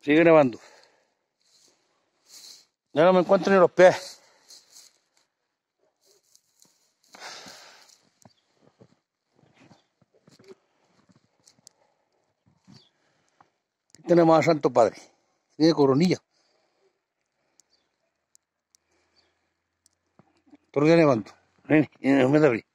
Sigue grabando. Ya no me encuentro ni los pies. Aquí tenemos a Santo Padre. Tiene coronilla. Todo el día nevando. Ven, no me da abrir.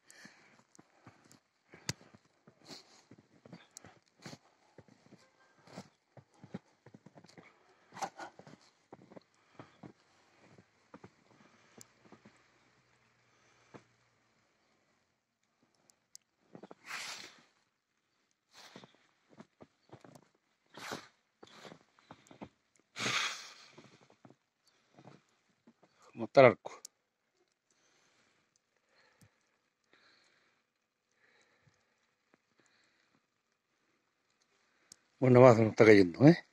¿Cómo está el arco? Bueno, más no está cayendo, ¿eh?